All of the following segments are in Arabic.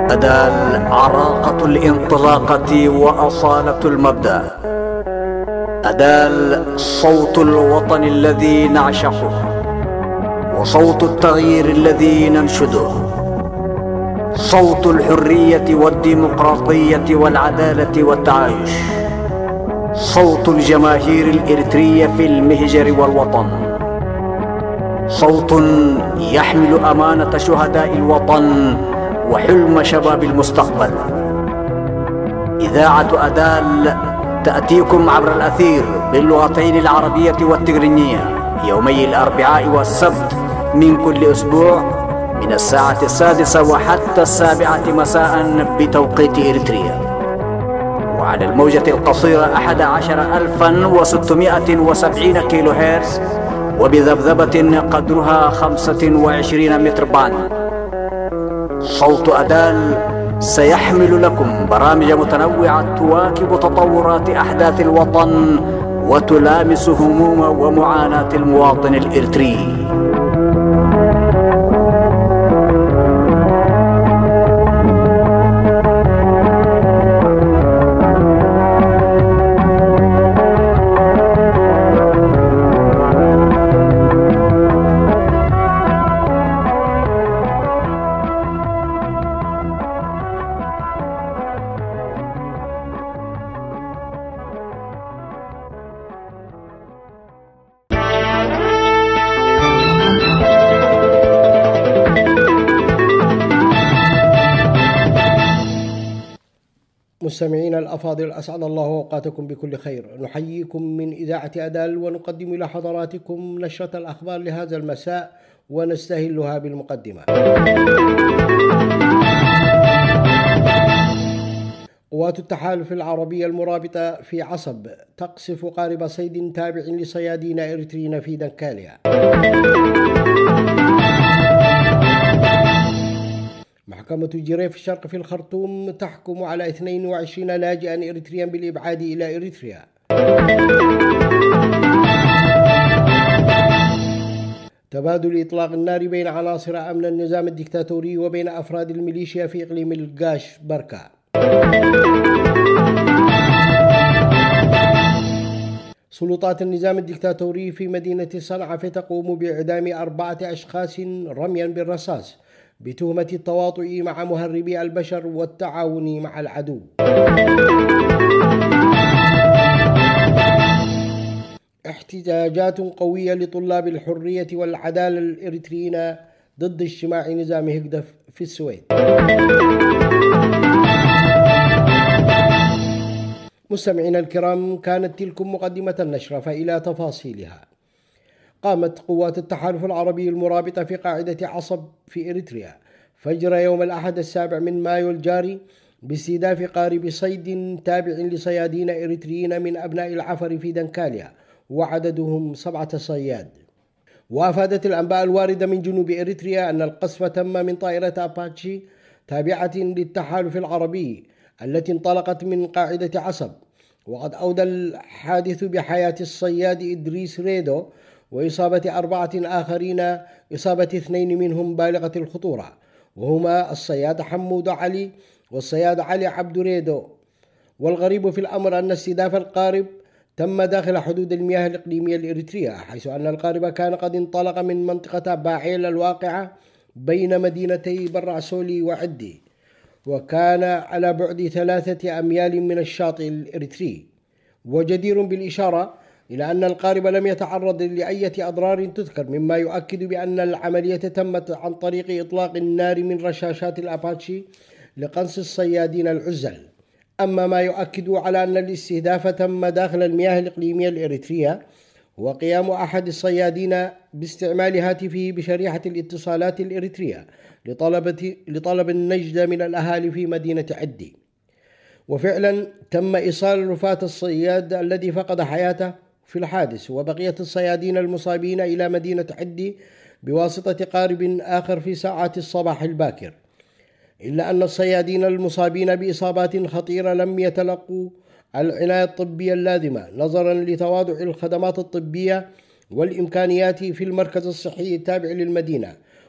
أدال عراقة الانطلاقة وأصالة المبدأ. أدال صوت الوطن الذي نعشقه وصوت التغيير الذي ننشده، صوت الحرية والديمقراطية والعدالة والتعايش، صوت الجماهير الإريترية في المهجر والوطن، صوت يحمل أمانة شهداء الوطن وحلم شباب المستقبل. إذاعة أدال تأتيكم عبر الأثير باللغتين العربية والتجرينية يومي الأربعاء والسبت من كل أسبوع من الساعة 6 وحتى 7 مساء بتوقيت إريتريا، وعلى الموجة القصيرة 11670 كيلو هرتز وبذبذبة قدرها 25 متر باند. صوت أدال سيحمل لكم برامج متنوعة تواكب تطورات أحداث الوطن وتلامس هموم ومعاناة المواطن الإريتري. مستمعينا الأفاضل، أسعد الله أوقاتكم بكل خير. نحييكم من إذاعة أدال ونقدم إلى حضراتكم نشرة الأخبار لهذا المساء ونستهلها بالمقدمة. قوات التحالف العربي المرابطة في عصب تقصف قارب صيد تابع لصيادين إريتريين في دنكاليا. محكمة جريف الشرق في الخرطوم تحكم على 22 لاجئا إريتريا بالإبعاد إلى إريتريا. تبادل إطلاق النار بين عناصر أمن النظام الدكتاتوري وبين أفراد الميليشيا في إقليم القاش بركة. سلطات النظام الدكتاتوري في مدينة صنعاء تقوم بإعدام 4 أشخاص رميا بالرصاص بتهمة التواطؤ مع مهربي البشر والتعاون مع العدو. احتجاجات قوية لطلاب الحرية والعدالة الإريتريين ضد اجتماع نظام هكدف في السويد. مستمعينا الكرام، كانت تلكم مقدمة النشرة، فإلى تفاصيلها. قامت قوات التحالف العربي المرابطة في قاعدة عصب في إريتريا فجر يوم الأحد 7 مايو الجاري باستهداف قارب صيد تابع لصيادين إريتريين من أبناء العفر في دنكاليا وعددهم 7 صياد. وأفادت الأنباء الواردة من جنوب إريتريا أن القصف تم من طائرة أباتشي تابعة للتحالف العربي التي انطلقت من قاعدة عصب، وقد أودى الحادث بحياة الصياد إدريس ريدو وإصابة 4 آخرين، إصابة 2 منهم بالغة الخطورة وهما الصياد حمود علي والصياد علي عبد ريدو. والغريب في الأمر أن استهداف القارب تم داخل حدود المياه الإقليمية الإريترية، حيث أن القارب كان قد انطلق من منطقة باعيل الواقعة بين مدينتي برعسولي وعدي، وكان على بعد 3 أميال من الشاطئ الإريتري. وجدير بالإشارة إلى أن القارب لم يتعرض لأي أضرار تذكر، مما يؤكد بأن العملية تمت عن طريق إطلاق النار من رشاشات الأباتشي لقنص الصيادين العزل. أما ما يؤكد على أن الاستهداف تم داخل المياه الإقليمية الإريترية وقيام أحد الصيادين باستعمال هاتفه بشريحة الاتصالات الإريترية لطلب النجدة من الأهالي في مدينة عدي. وفعلا تم إيصال رفاة الصياد الذي فقد حياته في الحادث وبقية الصيادين المصابين إلى مدينة عدي بواسطة قارب آخر في ساعات الصباح الباكر، إلا أن الصيادين المصابين بإصابات خطيرة لم يتلقوا العناية الطبية اللازمة نظرا لتواضع الخدمات الطبية والإمكانيات في المركز الصحي التابع للمدينة،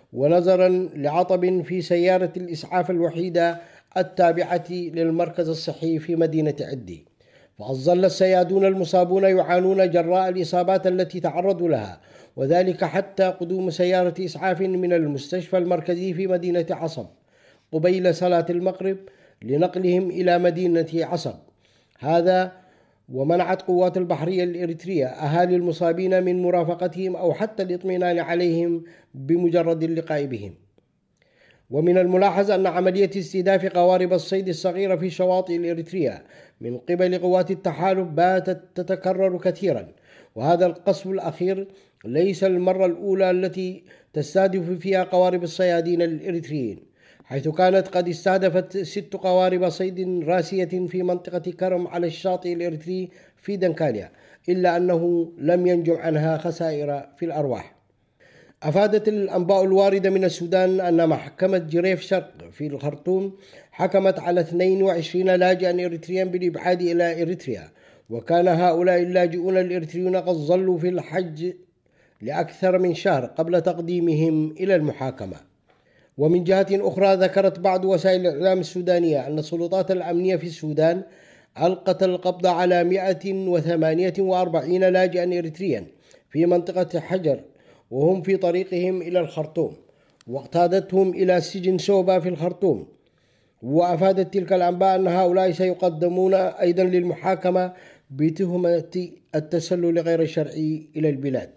ونظرا لعطب في سيارة الإسعاف الوحيدة التابعة للمركز الصحي في مدينة عدي. فقد ظل الصيادون المصابون يعانون جراء الإصابات التي تعرضوا لها، وذلك حتى قدوم سيارة إسعاف من المستشفى المركزي في مدينة عصب قبيل صلاة المغرب لنقلهم إلى مدينة عصب. هذا ومنعت قوات البحرية الإريترية أهالي المصابين من مرافقتهم أو حتى الاطمئنان عليهم بمجرد اللقاء بهم. ومن الملاحظ أن عملية استهداف قوارب الصيد الصغيرة في شواطئ الإريترية من قبل قوات التحالف باتت تتكرر كثيرا، وهذا القصف الأخير ليس المرة الأولى التي تستهدف فيها قوارب الصيادين الإريتريين، حيث كانت قد استهدفت 6 قوارب صيد راسية في منطقة كرم على الشاطئ الإريتري في دنكاليا، إلا أنه لم ينجم عنها خسائر في الأرواح. أفادت الأنباء الواردة من السودان أن محكمة جريف شرق في الخرطوم حكمت على 22 لاجئا إريتريا بالإبعاد إلى إريتريا، وكان هؤلاء اللاجئون الإريتريون قد ظلوا في الحج لأكثر من شهر قبل تقديمهم إلى المحاكمة. ومن جهة أخرى ذكرت بعض وسائل الإعلام السودانية أن السلطات الأمنية في السودان ألقت القبض على 148 لاجئا إريتريا في منطقة حجر وهم في طريقهم إلى الخرطوم، واقتادتهم إلى سجن سوبا في الخرطوم. وأفادت تلك الأنباء أن هؤلاء سيقدمون أيضا للمحاكمة بتهمة التسلل غير الشرعي إلى البلاد.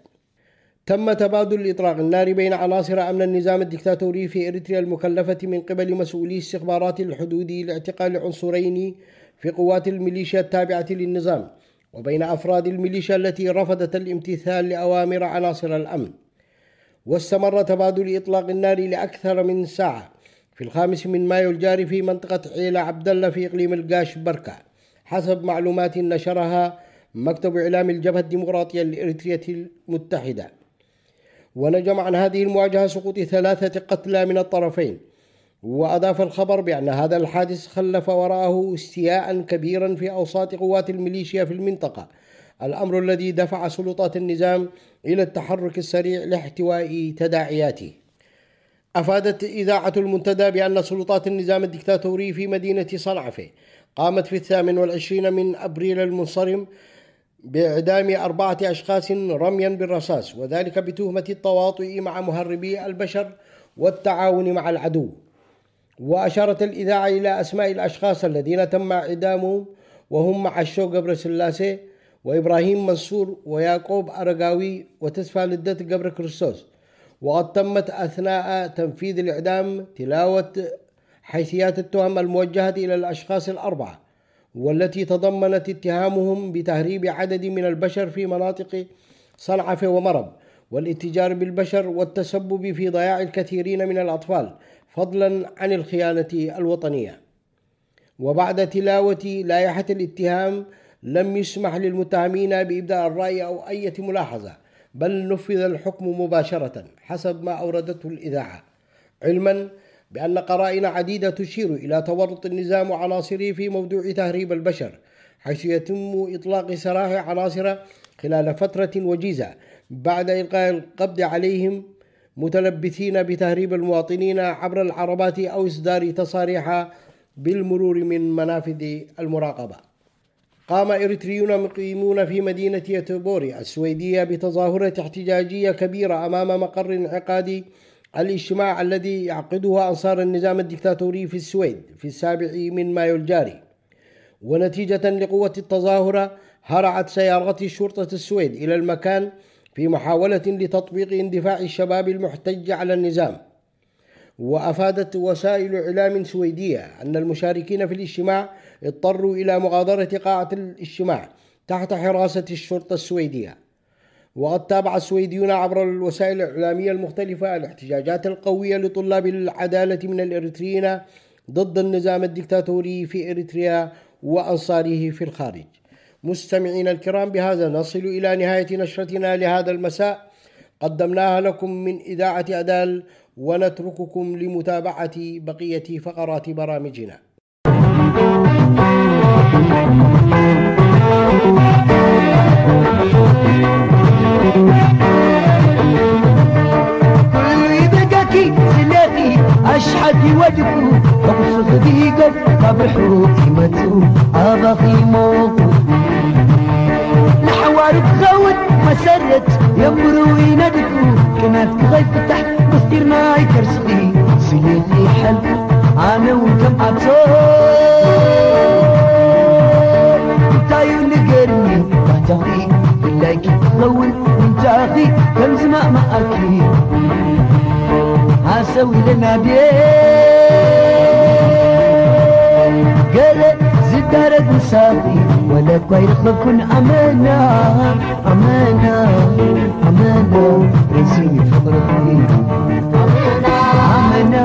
تم تبادل إطلاق النار بين عناصر أمن النظام الدكتاتوري في إريتريا المكلفة من قبل مسؤولي استخبارات الحدود لاعتقال عنصرين في قوات الميليشيا التابعة للنظام، وبين أفراد الميليشيا التي رفضت الامتثال لأوامر عناصر الأمن. واستمر تبادل إطلاق النار لأكثر من ساعة في 5 مايو الجاري في منطقة عيلة عبد الله في إقليم القاش بركة، حسب معلومات نشرها مكتب إعلام الجبهة الديمقراطية الإريترية المتحدة. ونجم عن هذه المواجهة سقوط 3 قتلى من الطرفين. وأضاف الخبر بأن هذا الحادث خلف وراءه استياء كبيرا في أوساط قوات الميليشيا في المنطقة، الأمر الذي دفع سلطات النظام إلى التحرك السريع لاحتواء تداعياته. أفادت إذاعة المنتدى بأن سلطات النظام الدكتاتوري في مدينة صنعفة قامت في 28 من أبريل المنصرم بإعدام 4 أشخاص رميا بالرصاص، وذلك بتهمة التواطؤ مع مهربي البشر والتعاون مع العدو. وأشارت الإذاعة إلى أسماء الأشخاص الذين تم إعدامهم، وهم عشو قبر سلاسي وإبراهيم منصور ويعقوب أرقاوي وتسفى لدة قبر كريستوس. وقد تمت أثناء تنفيذ الإعدام تلاوة حيثيات التهم الموجهة إلى الأشخاص ال4، والتي تضمنت اتهامهم بتهريب عدد من البشر في مناطق صنعفة ومرب، والاتجار بالبشر، والتسبب في ضياع الكثيرين من الأطفال، فضلا عن الخيانة الوطنية. وبعد تلاوة لائحة الاتهام لم يسمح للمتهمين بإبداء الرأي أو أي ملاحظة، بل نفذ الحكم مباشرة حسب ما أوردته الإذاعة، علما بأن قرائن عديدة تشير إلى تورط النظام وعناصره في موضوع تهريب البشر، حيث يتم إطلاق سراح عناصر خلال فترة وجيزة بعد إلقاء القبض عليهم متلبثين بتهريب المواطنين عبر العربات أو إصدار تصاريح بالمرور من منافذ المراقبة. قام إريتريون مقيمون في مدينة يوتوبوري السويدية بتظاهرة احتجاجية كبيرة أمام مقر انعقاد الاجتماع الذي يعقده أنصار النظام الدكتاتوري في السويد في 7 مايو الجاري. ونتيجة لقوة التظاهرة هرعت سيارات شرطة السويد إلى المكان في محاولة لتطبيق اندفاع الشباب المحتج على النظام. وأفادت وسائل إعلام سويدية أن المشاركين في الاجتماع اضطروا إلى مغادرة قاعة الاجتماع تحت حراسة الشرطة السويدية. وقد تابع السويديون عبر الوسائل الإعلامية المختلفة الاحتجاجات القوية لطلاب العدالة من الإريتريين ضد النظام الدكتاتوري في إريتريا وأنصاره في الخارج. مستمعين الكرام، بهذا نصل إلى نهاية نشرتنا لهذا المساء، قدمناها لكم من إذاعة أدال، ونترككم لمتابعة بقية فقرات برامجنا. كله يبقى أشحد يودكو أقصد ديقك طبحو قيمتو أبغي موقو نحوارك غود مسرت يمرو يندكو كنات كغيف تحت مستيرنا يكرسلي سيلي حل أنا وكم أطول تايو نقرني بحتغي بالله كي تغول وانت أخي كم زماء ما أكيد هاسوي لنا قال زدارة مساقي ولا كوير خلقكن أمانة أمانة أمانة رزي فقرتي أمانة أمانة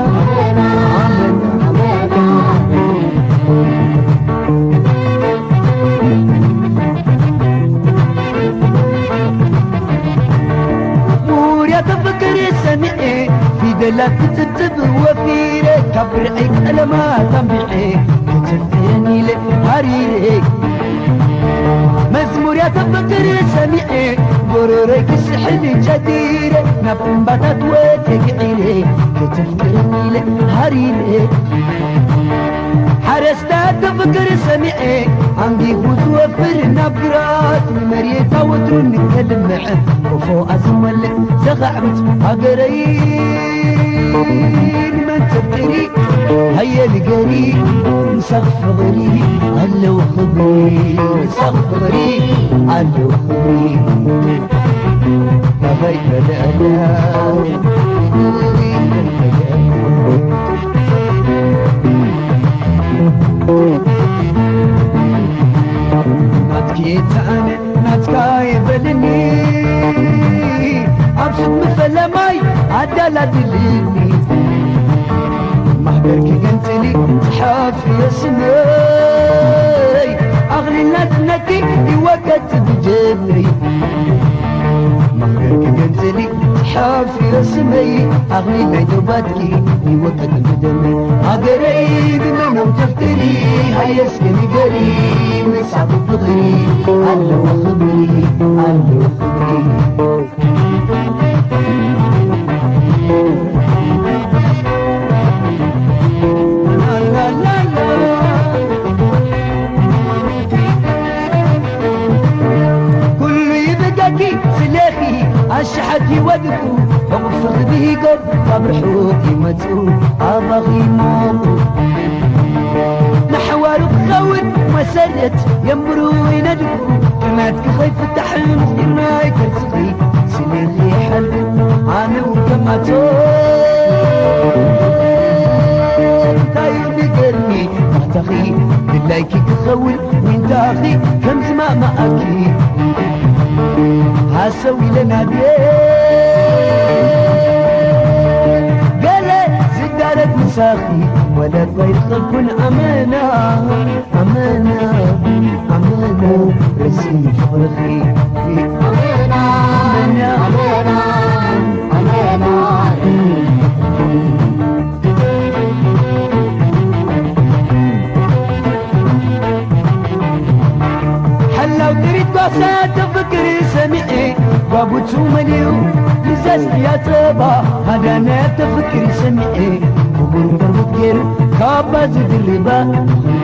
موريا تفكر سمعي في دلك تتب وفيرك كبرعيك ألما تنبعي كتفيني لهاريرك مزمور يا تفكر سمعي برورك السحل جديرك نبن بطات وتقعيرك كتفكرني لهاريرك حرستا تفكر سمعي عندي فوز وفر نبرات المريتا وترون نتكلم معه وفوق أزمل زغعبت أقرين من تبتري هيا القري نسخف غري هلو خبري نسخف غري هلو خبري نبيت الألام ناتكي تعاني ناتكاي بلني أبسط مثل ماي عدالة دليني محبرك قنتلي تحافي يا سماي أغلي نتنكي وقت بجبري محبرك قنتلي تحافي يا سماي أغلي نيدوباتكي وقت بدمي أقريب منهم تفتري هيا اسكني قريب صعب بغري علو خبري علو خبري أشحد يودكو أغفر به قد طبحو قيمتو أبغي موقو نحوارك خود مسرت يمرو يندكو كمات كخيف التحلم ما يكرسقي سليلي حل أنا وكماتو تايو بقرني أختخي بالله كي كخول وين تاخي كم زما ما أكيد هاسوي لنا قال زدارة مساخي ولا تبير خلقن أمانة أمانة أمانة رسي فرخي أمانة أمانة أمانة حلو تريد قصات فكري سمعي بابو تشومليو لزاز يا تبا هذا انا تفكري سمعي وبرو دربك غير كابا زد الربا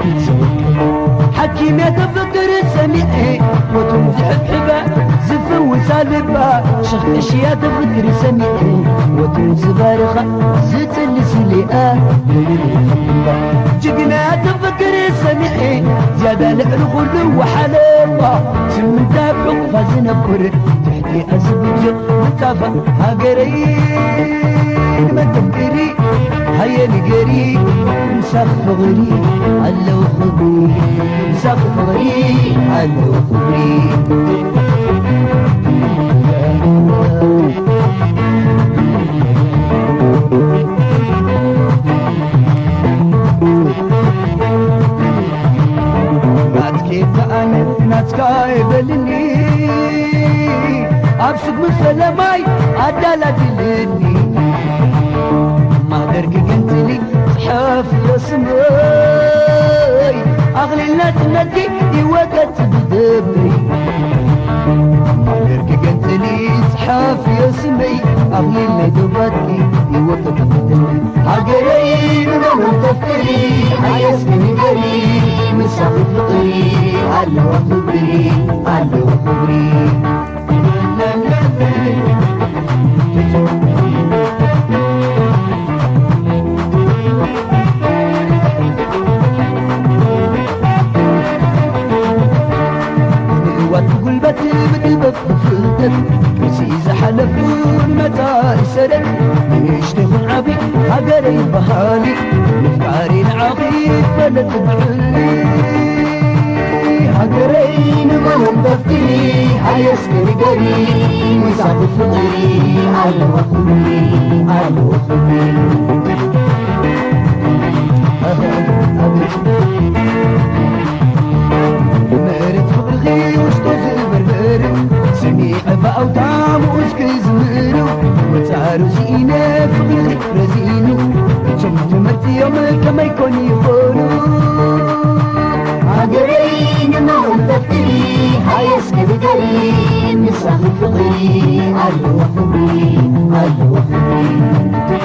حكيم يا تفكري سمعي وتمزح بحبا زف وسالبا شخ اشياء تفكري سمعي وتمزح بارخة زيت اللي جدنا تفكري سمعي زيادة الغلو وحلاوة سمنتا بحق فازنبر تحتي أزبجو متافا هاقرين ما تفكري هيا القري مسخف غري علو خبري مسخف غري علو خبري ناتكاي بلني أبسط مثل ماي عدالة دلني ما درك قنتلي تحاف يا سماي أغلي لا تندي وقت بدبري ما درك قنتلي تحاف يا سماي أغلي لا دوباتي وقت بدبري هاجري بهالي مفكاري العقيد فلت بعلي هاجري نمهم دفتي هايسكر قري مسافر فقري على وخمي على وخمي مرت فقري وشطوز البربر سميع بأوتام واسكز مرو وتعارو زينة فقري رزينو شمت مرت يوم كما يكون يقولو هاجرين ما مدفتري هايسكر قري مسافر فقري على وخمي على وخمي.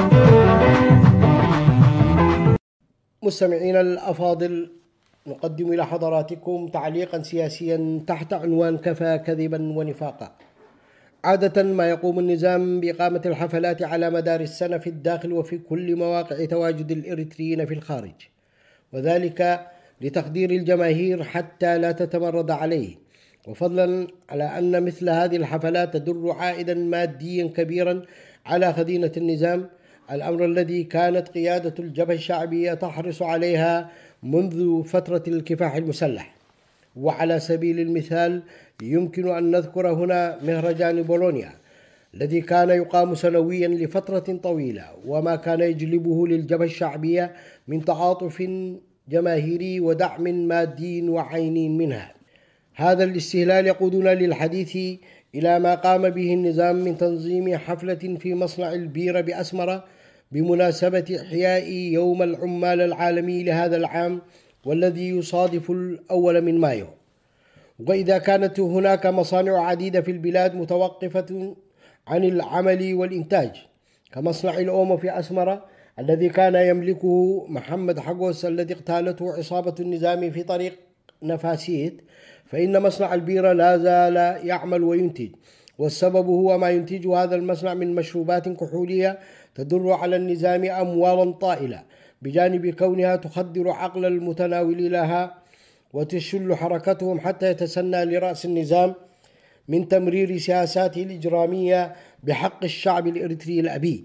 مستمعينا الأفاضل، نقدم إلى حضراتكم تعليقا سياسيا تحت عنوان كفى كذبا ونفاقا. عادة ما يقوم النظام بإقامة الحفلات على مدار السنة في الداخل وفي كل مواقع تواجد الإريتريين في الخارج، وذلك لتخدير الجماهير حتى لا تتمرد عليه، وفضلا على أن مثل هذه الحفلات تدر عائدا ماديا كبيرا على خزينة النظام، الأمر الذي كانت قيادة الجبهة الشعبية تحرص عليها منذ فترة الكفاح المسلح. وعلى سبيل المثال يمكن أن نذكر هنا مهرجان بولونيا الذي كان يقام سنويا لفترة طويلة، وما كان يجلبه للجبهة الشعبية من تعاطف جماهيري ودعم مادي وعيني منها. هذا الاستهلال يقودنا للحديث إلى ما قام به النظام من تنظيم حفلة في مصنع البيرة بأسمرة بمناسبة إحياء يوم العمال العالمي لهذا العام، والذي يصادف الأول من مايو. وإذا كانت هناك مصانع عديدة في البلاد متوقفة عن العمل والإنتاج كمصنع الأومو في أسمرة الذي كان يملكه محمد حقوس الذي اغتالته عصابة النظام في طريق نفاسيت، فإن مصنع البيرة لا زال يعمل وينتج، والسبب هو ما ينتجه هذا المصنع من مشروبات كحولية تدر على النظام أموالا طائلة، بجانب كونها تخدر عقل المتناول لها وتشل حركتهم حتى يتسنى لرأس النظام من تمرير سياساته الإجرامية بحق الشعب الإريتري الأبي.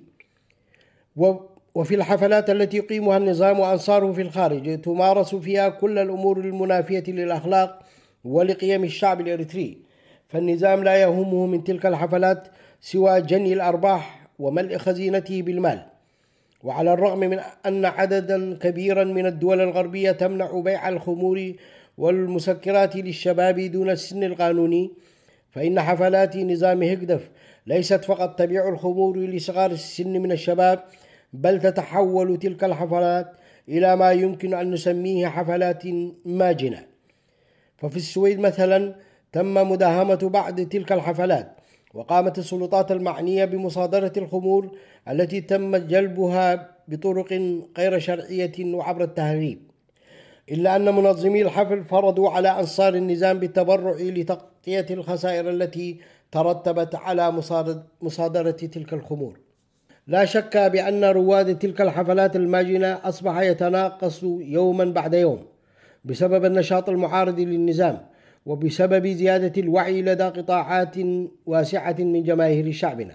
وفي الحفلات التي يقيمها النظام وأنصاره في الخارج تمارس فيها كل الأمور المنافية للأخلاق ولقيم الشعب الإريتري، فالنظام لا يهمه من تلك الحفلات سوى جني الأرباح وملء خزينته بالمال. وعلى الرغم من أن عددا كبيرا من الدول الغربية تمنع بيع الخمور والمسكرات للشباب دون السن القانوني، فإن حفلات نظام هكدف ليست فقط تبيع الخمور لصغار السن من الشباب، بل تتحول تلك الحفلات إلى ما يمكن أن نسميه حفلات ماجنة. ففي السويد مثلا تم مداهمة بعض تلك الحفلات، وقامت السلطات المعنية بمصادرة الخمور التي تم جلبها بطرق غير شرعية وعبر التهريب، إلا أن منظمي الحفل فرضوا على أنصار النظام بالتبرع لتغطية الخسائر التي ترتبت على مصادرة تلك الخمور. لا شك بأن رواد تلك الحفلات الماجنة أصبح يتناقص يوما بعد يوم بسبب النشاط المعارض للنظام، وبسبب زيادة الوعي لدى قطاعات واسعة من جماهير شعبنا.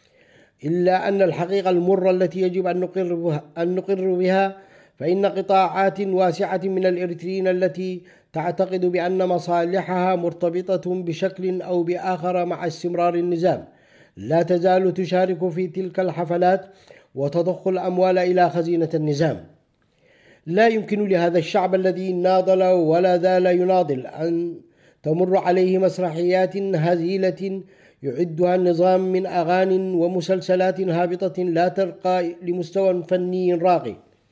إلا أن الحقيقة المرة التي يجب أن نقر بها فإن قطاعات واسعة من الإريتريين التي تعتقد بأن مصالحها مرتبطة بشكل أو بآخر مع استمرار النظام لا تزال تشارك في تلك الحفلات وتضخ الأموال إلى خزينة النظام. لا يمكن لهذا الشعب الذي ناضل ولا زال يناضل أن تمر عليه مسرحيات هزيلة يعدها النظام من أغاني ومسلسلات هابطة لا ترقى لمستوى فني راقي.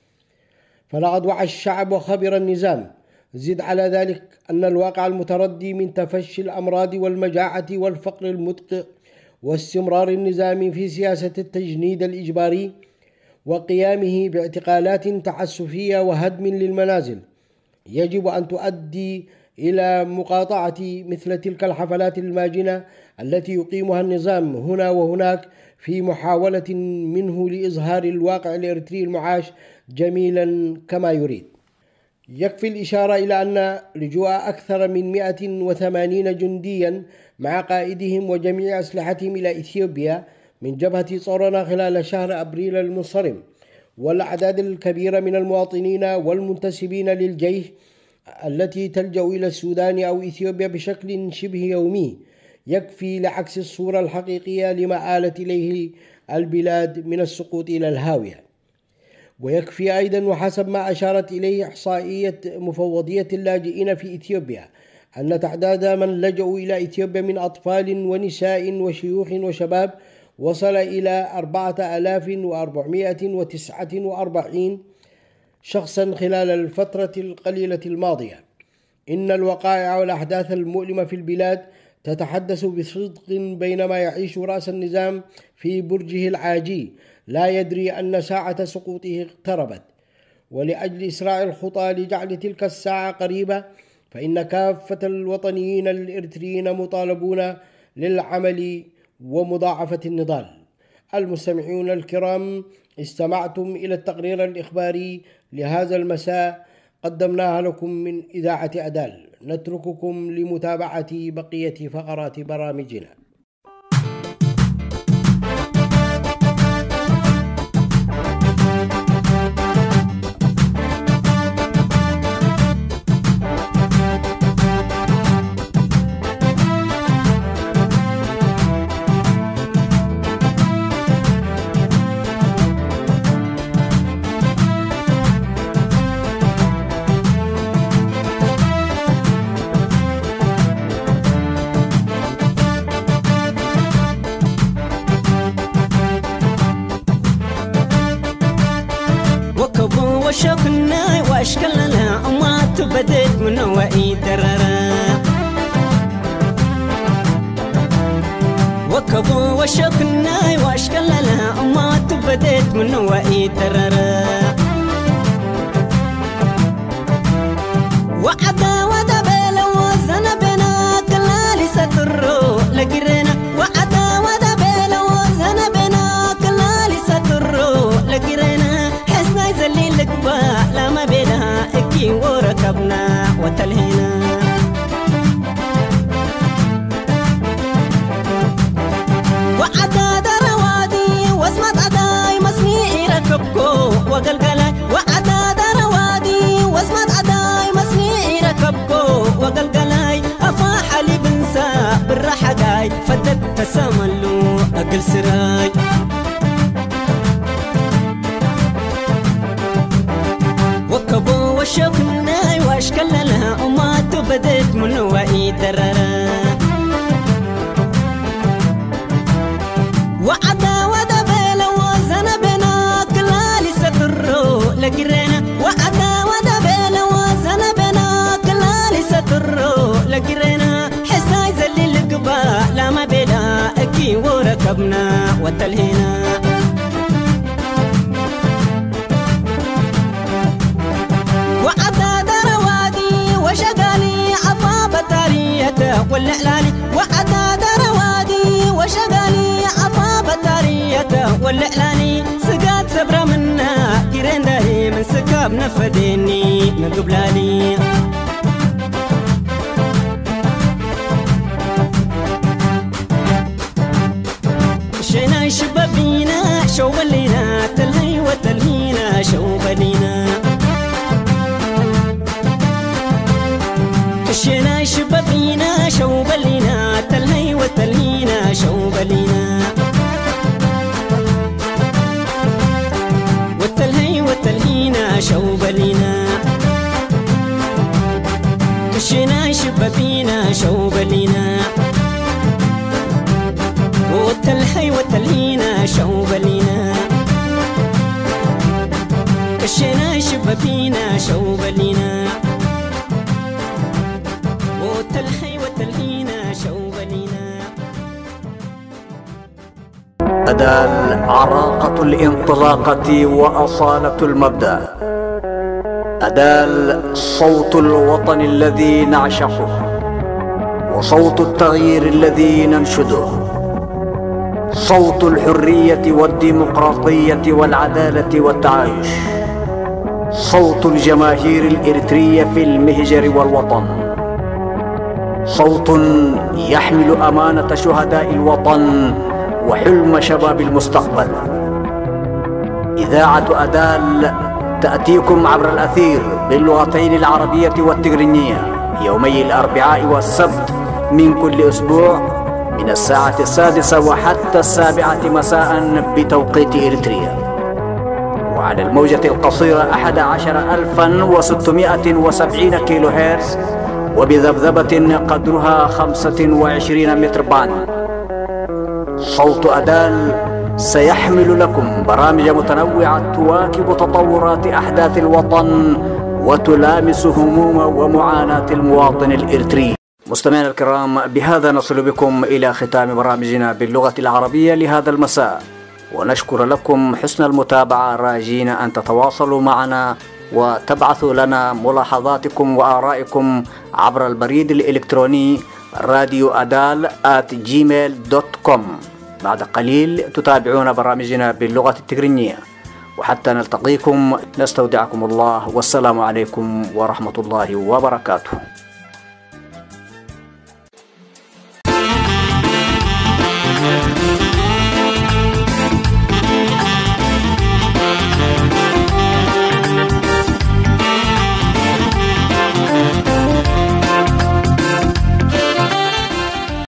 فلقد وعى الشعب وخبر النظام. زد على ذلك أن الواقع المتردي من تفشي الأمراض والمجاعة والفقر المدقع واستمرار النظام في سياسة التجنيد الإجباري وقيامه باعتقالات تعسفية وهدم للمنازل يجب أن تؤدي إلى مقاطعة مثل تلك الحفلات الماجنة التي يقيمها النظام هنا وهناك في محاولة منه لإظهار الواقع الإريتري المعاش جميلا كما يريد. يكفي الإشارة إلى أن لجوء أكثر من 180 جنديا مع قائدهم وجميع أسلحتهم إلى إثيوبيا من جبهة صورونا خلال شهر أبريل المنصرم، والأعداد الكبيرة من المواطنين والمنتسبين للجيش التي تلجأ إلى السودان أو إثيوبيا بشكل شبه يومي يكفي لعكس الصورة الحقيقية لما آلت إليه البلاد من السقوط إلى الهاوية. ويكفي أيضا وحسب ما أشارت إليه إحصائية مفوضية اللاجئين في إثيوبيا أن تعداد من لجأوا إلى إثيوبيا من أطفال ونساء وشيوخ وشباب وصل إلى 4449 شخصا خلال الفترة القليلة الماضية. إن الوقائع والأحداث المؤلمة في البلاد تتحدث بصدق بينما يعيش رأس النظام في برجه العاجي لا يدري أن ساعة سقوطه اقتربت. ولأجل إسراع الخطى لجعل تلك الساعة قريبة فإن كافة الوطنيين الإريتريين مطالبون للعمل ومضاعفة النضال. المستمعون الكرام، استمعتم إلى التقرير الإخباري لهذا المساء قدمناها لكم من إذاعة أدال. نترككم لمتابعة بقية فقرات برامجنا. وشوقنا واشكالنا ما تبدت من وعي دررا وكبو وشوقنا واشكالنا ما تبدت من وعي دررا وعدا ودبل وزنبنا كلالي سترو لقرنا وعدا ودبل وزنبنا كلالي سترو لقرنا حسنا يزلي لقبا لما بينها اكي وركبنا وتلهينا وعدا دروادي واسمت عداي مسميعي ركبكو وقلقلك وعدا دروادي واسمت عداي مسميعي ركبكو وقلقلاي افاح لي بنسى بالراحة جاي فدت تساملو اقل سراي وكبو وشوقنا واشكالنا وما تبدت من وعي دررا وعدا ودبل وزنبنا كلالي سترو لقرنا وعدا ودبل وزنبنا كلالي سترو لقرنا حسنا يزلي لقبا لما بلا اكي وركبنا وتلهينا وعدا دروادي وشغالي عفا بطاريته والإعلاني وعدا دروادي وشغالي عفا بطاريته والإعلاني سقات سبرة منا كيرين داري من سكاب نفديني من قبلاني شينا شبابينا شوبلينا تلهي وتلهينا شوبلينا شينا شبابينا شوبلينا تلهي وتلهينا شوبلينا والتلهي وتلهينا شوبلينا شينا شبابينا شوبلينا والتلهي وتلهينا شوبلينا شينا شبابينا شوبلينا والتلهي وتلهينا شوبلينا. أدال عراقة الانطلاقة وأصالة المبدأ. أدال صوت الوطن الذي نعشقه وصوت التغيير الذي ننشده، صوت الحرية والديمقراطية والعدالة والتعايش، صوت الجماهير الإريترية في المهجر والوطن، صوت يحمل أمانة شهداء الوطن وحلم شباب المستقبل. إذاعة أدال تأتيكم عبر الأثير باللغتين العربية والتجرينية يومي الأربعاء والسبت من كل أسبوع من الساعة 6 وحتى 7 مساء بتوقيت إريتريا، وعلى الموجة القصيرة 11670 كيلو هرتز وبذبذبة قدرها 25 متر باند. صوت أدال سيحمل لكم برامج متنوعة تواكب تطورات أحداث الوطن وتلامس هموم ومعاناة المواطن الإريتري. مستمعينا الكرام، بهذا نصل بكم إلى ختام برامجنا باللغة العربية لهذا المساء، ونشكر لكم حسن المتابعة، راجين أن تتواصلوا معنا وتبعثوا لنا ملاحظاتكم وآرائكم عبر البريد الإلكتروني radioadal@gmail.com. بعد قليل تتابعون برامجنا باللغة التجرينية، وحتى نلتقيكم نستودعكم الله، والسلام عليكم ورحمة الله وبركاته.